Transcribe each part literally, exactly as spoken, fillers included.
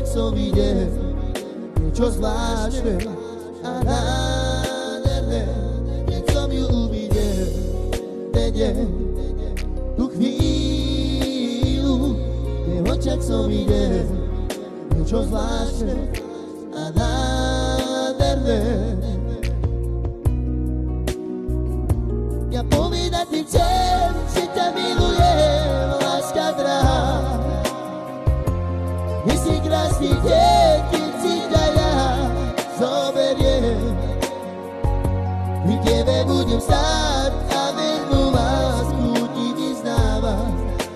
som videl niečo zvláštne a nádherné, keď som ju uvidel ten deň, tú chvíľu, v jej očiach som videl niečo zvláštne a nádherné. Ja povedať ti chcem, že ťa milujem, láska drahá. Ty si krásny deň, keď si ťa ja zoberiem. Pri tebe budem stáť a vernú lásku ti vyznávať.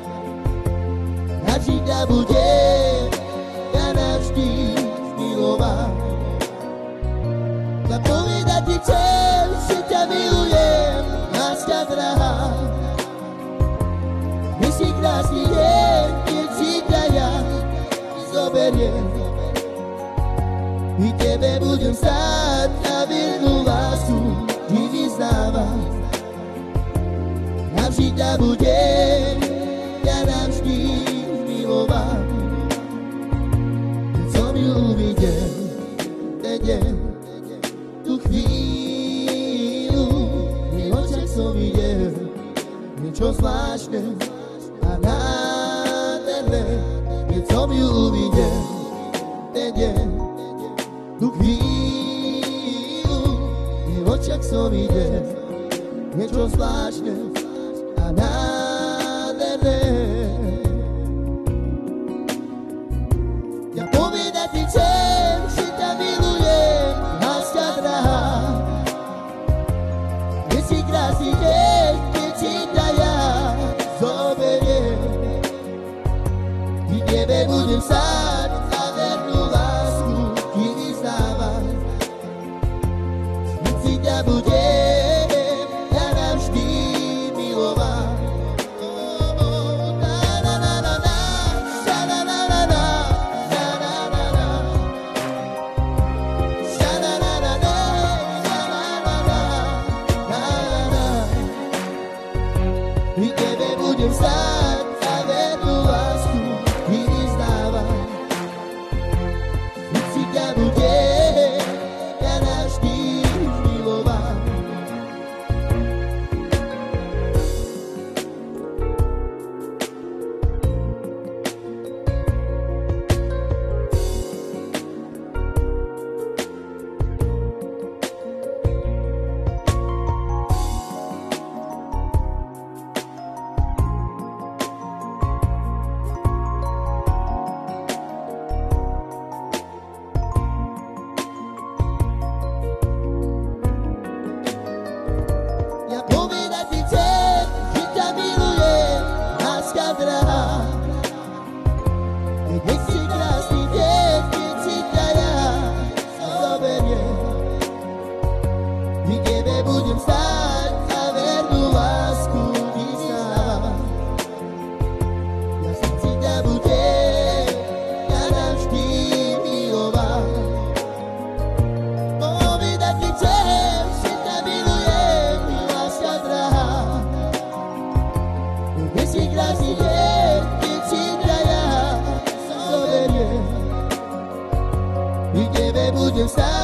A či ťa budem ja navždy milovať. Ja povedať ti chcem, že ťa milujem, láska drahá. Ty si krásny deň, keď si ťa ja zoberiem. Pri tebe budem stáť a vernú lásku ti vyznávať. Navždy ťa budem ja navždy milovať. Keď som ju uvidel ten deň, tú chvíľu, v jej očiach som videl niečo zvláštne a nádherné. Keď som ju uvidel ten deň, tú chvíľu, v jej očiach som videl niečo zvláštne a nádherné. Ja povedať ti chcem, že ťa milujem, láska drahá. Ty si krásny deň, keď si ťa ja zoberiem. Pri tebe budem stáť a vernú lásku ti vyznávať. Keď si ťa budem ja navždy milovať. Pri tebe budem stáť a vernú lásku ti vyznávať. Keď si ťa budem ja navždy milovať. Ja povedať ti chcem, že ťa milujem, láska drahá. Keď si krásny deň, keď si ťa ja zoberiem. Pri tebe budem stáť a vernú lásku vyznávať. Ja si ťa budem ja navždy milovať. Povedať ti chcem, že ťa milujem, láska drahá. Keď si krásny deň, keď si ťa ja zoberiem. Pri tebe budem stáť